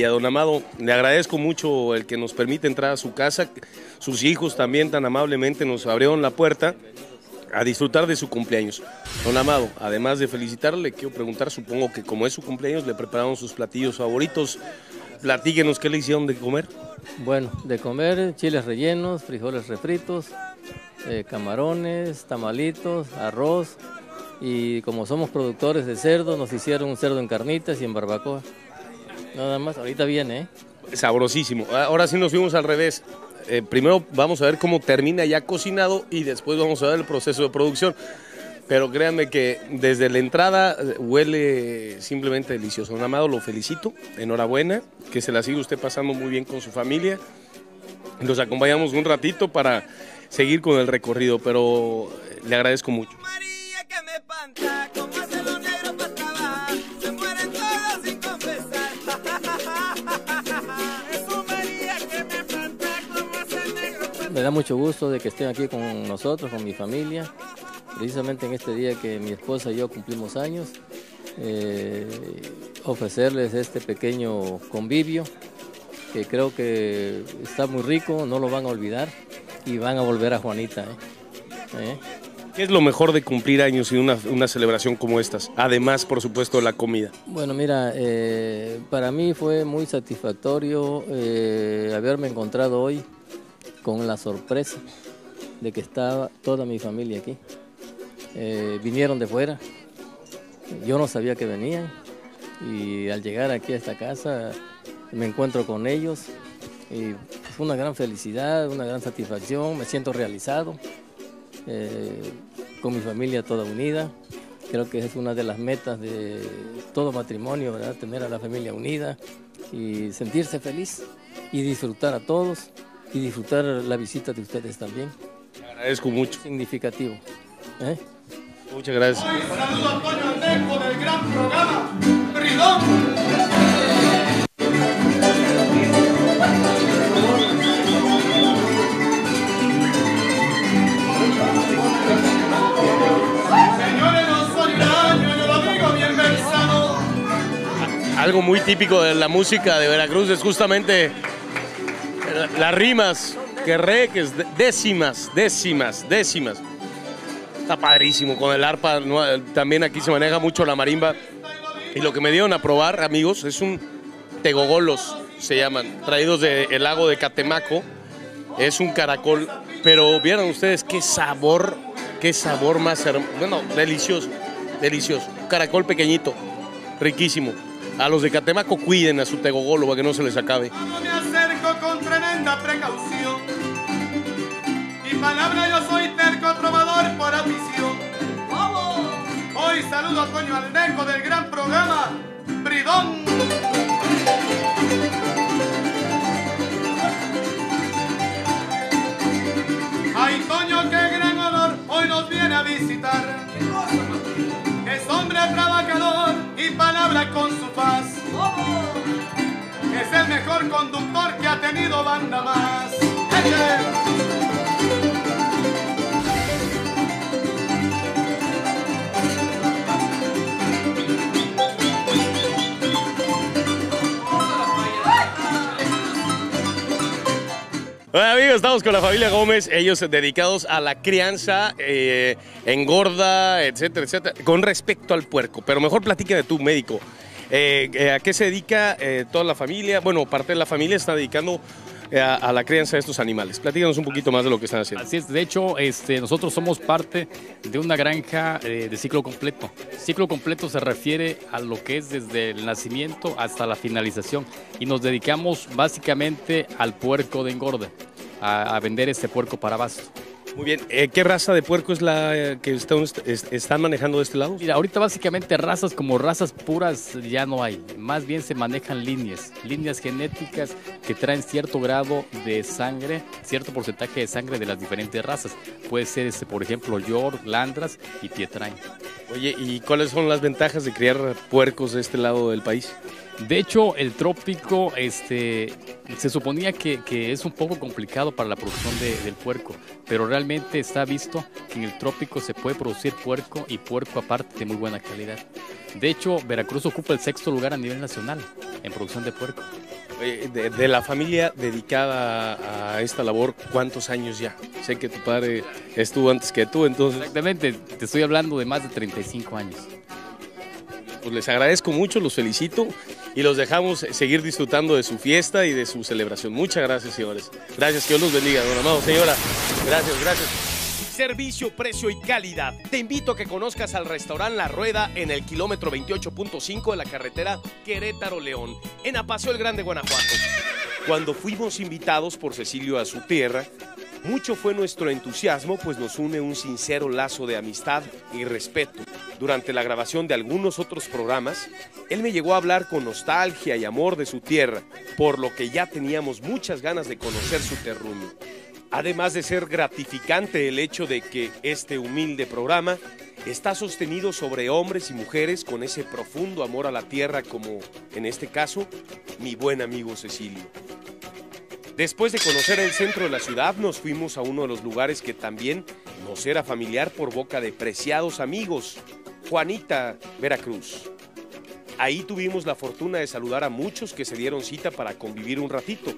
Vaya, don Amado, le agradezco mucho el que nos permite entrar a su casa. Sus hijos también tan amablemente nos abrieron la puerta a disfrutar de su cumpleaños. Don Amado, además de felicitarle, le quiero preguntar, supongo que como es su cumpleaños, le prepararon sus platillos favoritos. Platíquenos, ¿qué le hicieron de comer? Bueno, de comer chiles rellenos, frijoles refritos, eh, camarones, tamalitos, arroz, y como somos productores de cerdo, nos hicieron un cerdo en carnitas y en barbacoa. Nada más, ahorita viene, ¿eh? Sabrosísimo. Ahora sí nos fuimos al revés. Eh, primero vamos a ver cómo termina ya cocinado y después vamos a ver el proceso de producción. Pero créanme que desde la entrada huele simplemente delicioso. Don Amado, lo felicito, enhorabuena, que se la siga usted pasando muy bien con su familia. Nos acompañamos un ratito para seguir con el recorrido, pero le agradezco mucho. Me da mucho gusto de que estén aquí con nosotros, con mi familia, precisamente en este día que mi esposa y yo cumplimos años, eh, ofrecerles este pequeño convivio que creo que está muy rico, no lo van a olvidar y van a volver a Juanita. ¿eh? ¿Eh? ¿Qué es lo mejor de cumplir años y una, una celebración como estas? Además, por supuesto, de la comida. Bueno, mira, eh, para mí fue muy satisfactorio eh, haberme encontrado hoy con la sorpresa de que estaba toda mi familia aquí. Eh, vinieron de fuera, yo no sabía que venían, y al llegar aquí a esta casa me encuentro con ellos y fue una gran felicidad, una gran satisfacción, me siento realizado, eh, con mi familia toda unida. Creo que es una de las metas de todo matrimonio, ¿verdad? Tener a la familia unida y sentirse feliz y disfrutar a todos. Y disfrutar la visita de ustedes también. Te agradezco mucho. Significativo. ¿Eh? Muchas gracias. Un saludo a Antonio Aldeco del gran programa Bridón. Señores, no soy un año, yo lo digo bien versado. Algo muy típico de la música de Veracruz es justamente las rimas, que reques, décimas, décimas, décimas. Está padrísimo con el arpa, ¿no? También aquí se maneja mucho la marimba. Y lo que me dieron a probar, amigos, es un tegogolos, se llaman, traídos del lago de Catemaco. Es un caracol, pero vieron ustedes qué sabor, qué sabor más hermoso. Bueno, delicioso, delicioso. Un caracol pequeño, riquísimo. A los de Catemaco cuiden a su tegogolo para que no se les acabe. Me acerco con tremenda precaución. Mi palabra, yo soy terco trovador por afición. Hoy saludo a Toño Aldeco del gran programa Bridón. Ay, Toño, qué gran honor hoy nos viene a visitar. Es hombre trabajador y palabra con su paz. Es el mejor conductor que ha tenido Banda Más. Bueno, amigos, estamos con la familia Gómez, ellos dedicados a la crianza, eh, engorda, etcétera, etcétera, con respecto al puerco. Pero mejor platica de tu médico. Eh, eh, ¿A qué se dedica eh, toda la familia? Bueno, parte de la familia está dedicando eh, a, a la crianza de estos animales. Platícanos un poquito más de lo que están haciendo. Así es, de hecho, este, nosotros somos parte de una granja eh, de ciclo completo. Ciclo completo se refiere a lo que es desde el nacimiento hasta la finalización y nos dedicamos básicamente al puerco de engorde, a, a vender este puerco para abasto. Muy bien, eh, ¿qué raza de puerco es la eh, que están, están manejando de este lado? Mira, ahorita básicamente razas como razas puras ya no hay, más bien se manejan líneas, líneas genéticas que traen cierto grado de sangre, cierto porcentaje de sangre de las diferentes razas. Puede ser, este, por ejemplo, York, Landras y Pietrain. Oye, ¿y cuáles son las ventajas de criar puercos de este lado del país? De hecho, el trópico este, se suponía que, que es un poco complicado para la producción de, del puerco, pero realmente está visto que en el trópico se puede producir puerco y puerco aparte de muy buena calidad. De hecho, Veracruz ocupa el sexto lugar a nivel nacional en producción de puerco. eh, de, de la familia dedicada a esta labor, ¿cuántos años ya? Sé que tu padre estuvo antes que tú, entonces... Exactamente, te estoy hablando de más de treinta y cinco años. Pues les agradezco mucho, los felicito y los dejamos seguir disfrutando de su fiesta y de su celebración. Muchas gracias, señores. Gracias, que Dios los bendiga, don Amado. Señora, gracias, gracias. Servicio, precio y calidad. Te invito a que conozcas al restaurante La Rueda en el kilómetro veintiocho punto cinco de la carretera Querétaro-León, en Apaseo el Grande, Guanajuato. Cuando fuimos invitados por Cecilio a su tierra, mucho fue nuestro entusiasmo, pues nos une un sincero lazo de amistad y respeto. Durante la grabación de algunos otros programas, él me llegó a hablar con nostalgia y amor de su tierra, por lo que ya teníamos muchas ganas de conocer su terruño. Además de ser gratificante el hecho de que este humilde programa está sostenido sobre hombres y mujeres con ese profundo amor a la tierra como, en este caso, mi buen amigo Cecilio. Después de conocer el centro de la ciudad, nos fuimos a uno de los lugares que también nos era familiar por boca de preciados amigos, Juanita, Veracruz. Ahí tuvimos la fortuna de saludar a muchos que se dieron cita para convivir un ratito.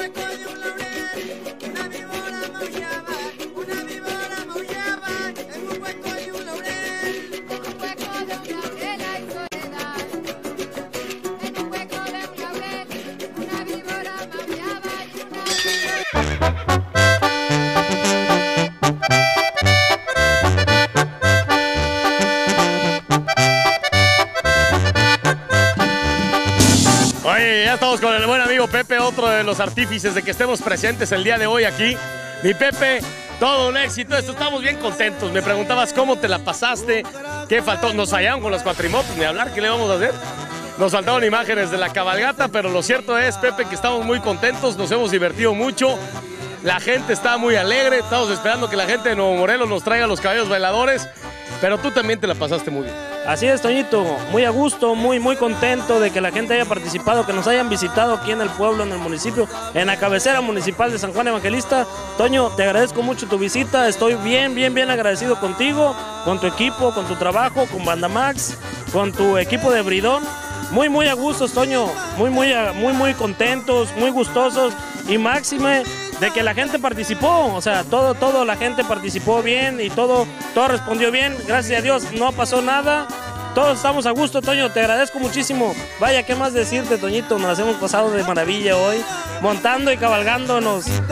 Oye, ya estamos con el buen amigo Pepe, otro de los artífices de que estemos presentes el día de hoy aquí. Mi Pepe, todo un éxito, esto, estamos bien contentos. Me preguntabas cómo te la pasaste, qué faltó. Nos fallaron con los cuatrimotos, ni hablar, ¿qué le vamos a hacer? Nos faltaron imágenes de la cabalgata, pero lo cierto es, Pepe, que estamos muy contentos, nos hemos divertido mucho. La gente está muy alegre, estamos esperando que la gente de Nuevo Morelos nos traiga los caballos bailadores, pero tú también te la pasaste muy bien. Así es, Toñito, muy a gusto, muy muy contento de que la gente haya participado, que nos hayan visitado aquí en el pueblo, en el municipio, en la cabecera municipal de San Juan Evangelista. Toño, te agradezco mucho tu visita, estoy bien, bien, bien agradecido contigo, con tu equipo, con tu trabajo, con Banda Max, con tu equipo de Bridón. Muy, muy a gustos, Toño, muy, muy, muy, muy contentos, muy gustosos y máxime de que la gente participó, o sea, todo, todo la gente participó bien y todo, todo respondió bien, gracias a Dios, no pasó nada, todos estamos a gusto, Toño, te agradezco muchísimo. Vaya, ¿qué más decirte, Toñito? Nos hemos pasado de maravilla hoy, montando y cabalgándonos. Eres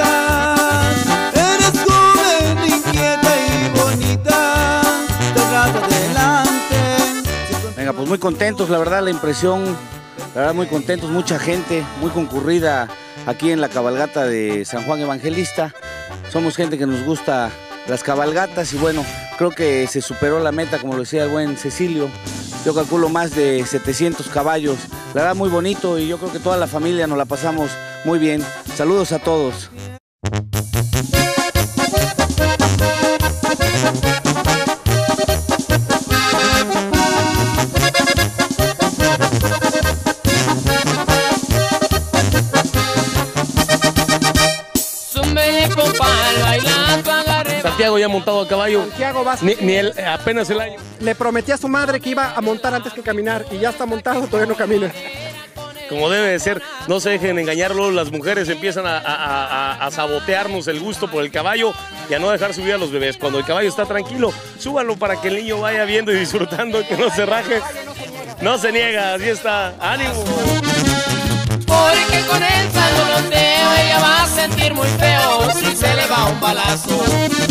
joven, inquieta y bonita, te trato adelante. Venga, pues muy contentos, la verdad, la impresión, la verdad muy contentos, mucha gente, muy concurrida aquí en la cabalgata de San Juan Evangelista. Somos gente que nos gusta las cabalgatas y bueno, creo que se superó la meta, como lo decía el buen Cecilio. Yo calculo más de setecientos caballos, la verdad muy bonito y yo creo que toda la familia nos la pasamos muy bien. Saludos a todos. Santiago ya montado a caballo. Santiago va Ni, ni el, apenas el año. Le prometí a su madre que iba a montar antes que caminar y ya está montado, todavía no camina. Como debe de ser, no se dejen engañarlo, las mujeres empiezan a, a, a, a sabotearnos el gusto por el caballo y a no dejar subir a los bebés. Cuando el caballo está tranquilo, súbalo para que el niño vaya viendo y disfrutando, que no se raje. No se niega, así está. ¡Ánimo! Porque con el sangroteo ella va a sentir muy feo si se le va un balazo.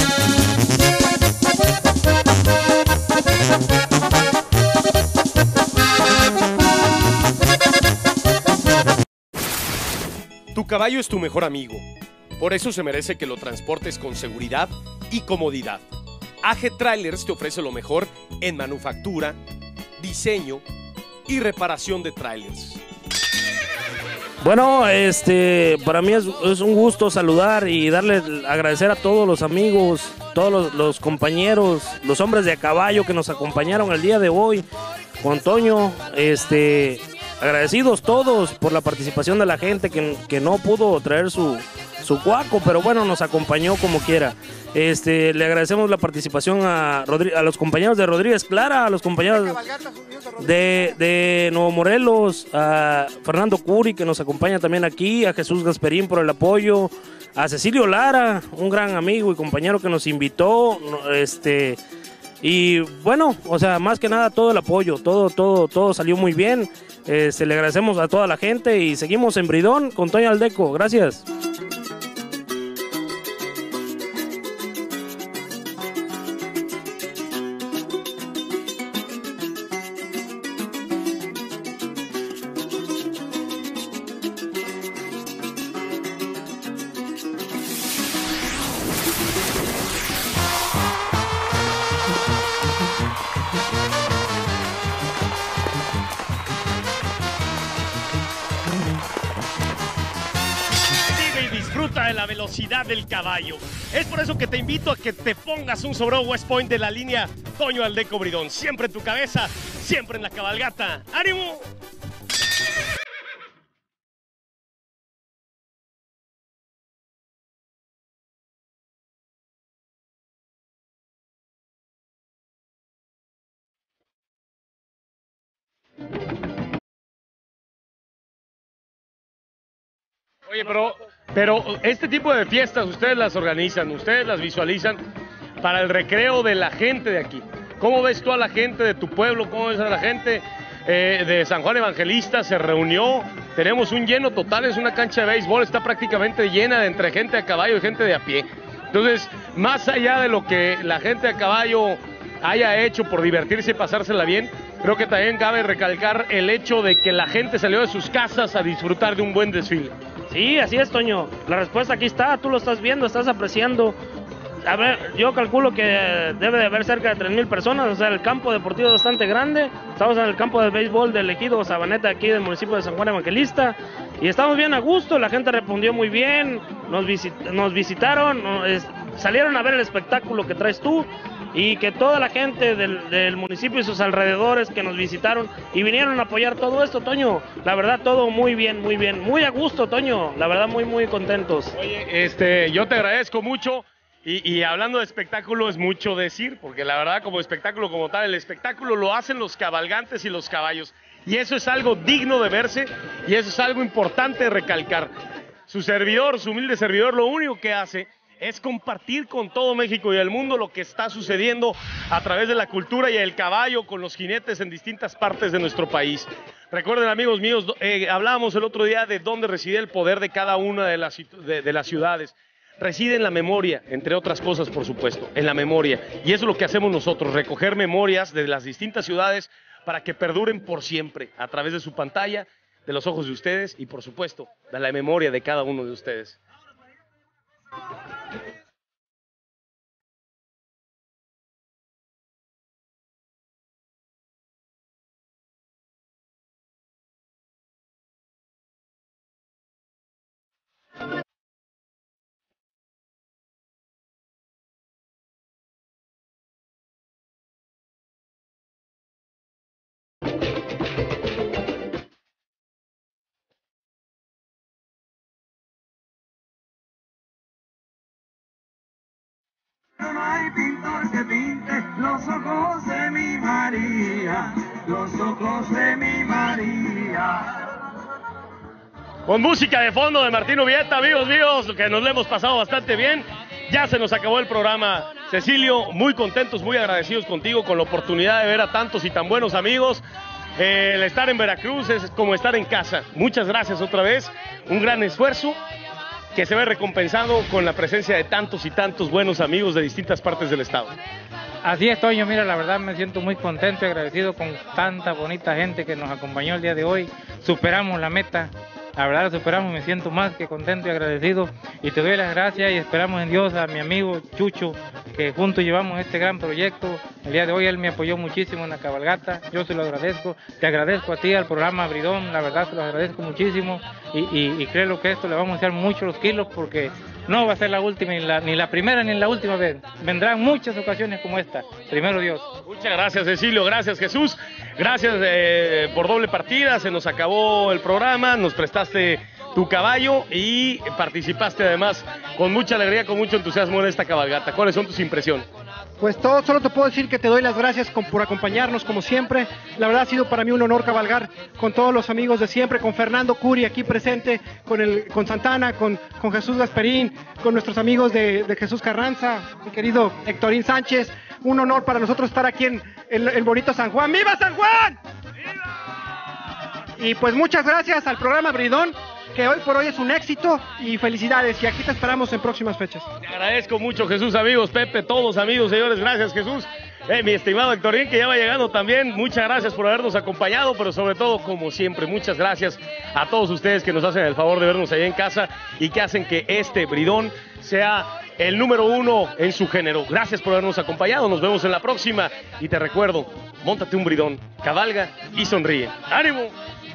Tu caballo es tu mejor amigo. Por eso se merece que lo transportes con seguridad y comodidad. A G Trailers te ofrece lo mejor en manufactura, diseño y reparación de trailers. Bueno, este, para mí es, es un gusto saludar y darle, agradecer a todos los amigos, todos los, los compañeros, los hombres de a caballo que nos acompañaron el día de hoy, con Toño, este, agradecidos todos por la participación de la gente que, que no pudo traer su, su cuaco, pero bueno, nos acompañó como quiera. Este, le agradecemos la participación a, Rodri a los compañeros de Rodríguez Clara, a los compañeros... de, de Nuevo Morelos, a Fernando Curi, que nos acompaña también aquí, a Jesús Gasperín por el apoyo, a Cecilio Lara, un gran amigo y compañero que nos invitó, este, y bueno, o sea, más que nada todo el apoyo, todo, todo, todo salió muy bien. Este, le agradecemos a toda la gente y seguimos en Bridón con Toño Aldeco. Gracias. De la velocidad del caballo. Es por eso que te invito a que te pongas un sombrero West Point de la línea Toño Aldeco Bridón. Siempre en tu cabeza, siempre en la cabalgata. ¡Ánimo! Oye, pero, pero este tipo de fiestas ustedes las organizan, ustedes las visualizan para el recreo de la gente de aquí. ¿Cómo ves tú a la gente de tu pueblo? ¿Cómo ves a la gente eh, de San Juan Evangelista? Se reunió, tenemos un lleno total, es una cancha de béisbol, está prácticamente llena de entre gente a caballo y gente de a pie. Entonces, más allá de lo que la gente a caballo haya hecho por divertirse y pasársela bien, creo que también cabe recalcar el hecho de que la gente salió de sus casas a disfrutar de un buen desfile. Sí, así es, Toño. La respuesta aquí está, tú lo estás viendo, estás apreciando. A ver, yo calculo que debe de haber cerca de tres mil personas, o sea, el campo deportivo es bastante grande. Estamos en el campo de béisbol del Ejido Sabaneta, aquí del municipio de San Juan Evangelista, y estamos bien a gusto, la gente respondió muy bien, nos, visit nos visitaron, nos, salieron a ver el espectáculo que traes tú, y que toda la gente del, del municipio y sus alrededores que nos visitaron y vinieron a apoyar todo esto, Toño. La verdad, todo muy bien, muy bien, muy a gusto, Toño. La verdad, muy, muy contentos. Oye, este, yo te agradezco mucho. Y, y hablando de espectáculo es mucho decir, porque la verdad como espectáculo como tal, el espectáculo lo hacen los cabalgantes y los caballos. Y eso es algo digno de verse y eso es algo importante de recalcar. Su servidor, su humilde servidor, lo único que hace es compartir con todo México y el mundo lo que está sucediendo a través de la cultura y el caballo con los jinetes en distintas partes de nuestro país. Recuerden, amigos míos, eh, hablábamos el otro día de dónde reside el poder de cada una de las, de, de las ciudades. Reside en la memoria, entre otras cosas, por supuesto, en la memoria. Y eso es lo que hacemos nosotros, recoger memorias de las distintas ciudades para que perduren por siempre, a través de su pantalla, de los ojos de ustedes y, por supuesto, de la memoria de cada uno de ustedes. No hay pintor que pinte los ojos de mi María, los ojos de mi María. Con música de fondo de Martín Ubieta, amigos míos, que nos lo hemos pasado bastante bien. Ya se nos acabó el programa. Cecilio, muy contentos, muy agradecidos contigo con la oportunidad de ver a tantos y tan buenos amigos. Eh, el estar en Veracruz es como estar en casa. Muchas gracias otra vez, un gran esfuerzo que se ve recompensado con la presencia de tantos y tantos buenos amigos de distintas partes del estado. Así es, Toño, mira, la verdad me siento muy contento y agradecido con tanta bonita gente que nos acompañó el día de hoy. Superamos la meta, la verdad la superamos, me siento más que contento y agradecido. Y te doy las gracias y esperamos en Dios a mi amigo Chucho, que juntos llevamos este gran proyecto. El día de hoy él me apoyó muchísimo en la cabalgata, yo se lo agradezco. Te agradezco a ti, al programa Bridón, la verdad se lo agradezco muchísimo. Y, y, y creo que esto le vamos a echar muchos los kilos porque no va a ser la última, ni la, ni la primera ni la última vez. Vendrán muchas ocasiones como esta, primero Dios. Muchas gracias, Cecilio, gracias, Jesús. Gracias eh, por doble partida, se nos acabó el programa, nos prestaste tu caballo y participaste además con mucha alegría, con mucho entusiasmo en esta cabalgata. ¿Cuáles son tus impresiones? Pues todo, solo te puedo decir que te doy las gracias con, por acompañarnos como siempre. La verdad ha sido para mí un honor cabalgar con todos los amigos de siempre, con Fernando Curi aquí presente, con, el, con Santana, con, con Jesús Gasperín, con nuestros amigos de, de Jesús Carranza, mi querido Héctorín Sánchez. Un honor para nosotros estar aquí en el, el bonito San Juan. ¡Viva San Juan! ¡Viva! Y pues muchas gracias al programa Bridón, que hoy por hoy es un éxito, y felicidades, y aquí te esperamos en próximas fechas. Te agradezco mucho, Jesús, amigos, Pepe, todos amigos, señores, gracias, Jesús. Eh, mi estimado Héctorín, que ya va llegando también, muchas gracias por habernos acompañado, pero sobre todo, como siempre, muchas gracias a todos ustedes que nos hacen el favor de vernos allá en casa y que hacen que este Bridón sea el número uno en su género. Gracias por habernos acompañado, nos vemos en la próxima, y te recuerdo, móntate un Bridón, cabalga y sonríe. ¡Ánimo!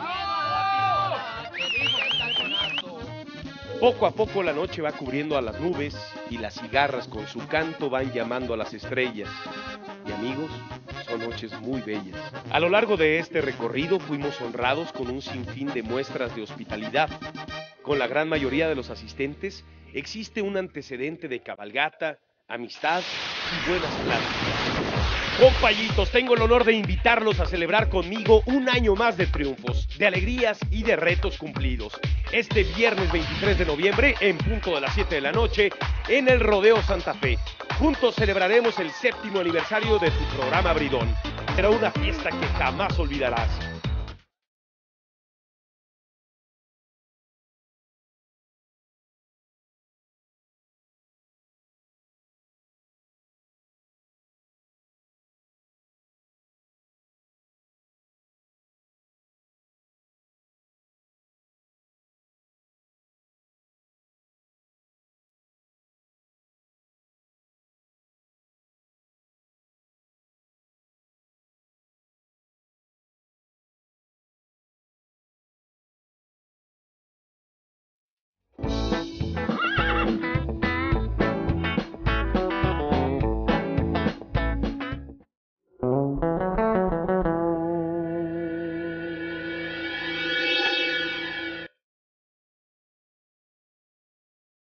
Poco a poco la noche va cubriendo a las nubes y las cigarras con su canto van llamando a las estrellas. Y amigos, son noches muy bellas. A lo largo de este recorrido fuimos honrados con un sinfín de muestras de hospitalidad. Con la gran mayoría de los asistentes existe un antecedente de cabalgata, amistad y buenas pláticas. Compañitos, tengo el honor de invitarlos a celebrar conmigo un año más de triunfos, de alegrías y de retos cumplidos. Este viernes veintitrés de noviembre, en punto de las siete de la noche, en el Rodeo Santa Fe. Juntos celebraremos el séptimo aniversario de tu programa Bridón. Será una fiesta que jamás olvidarás.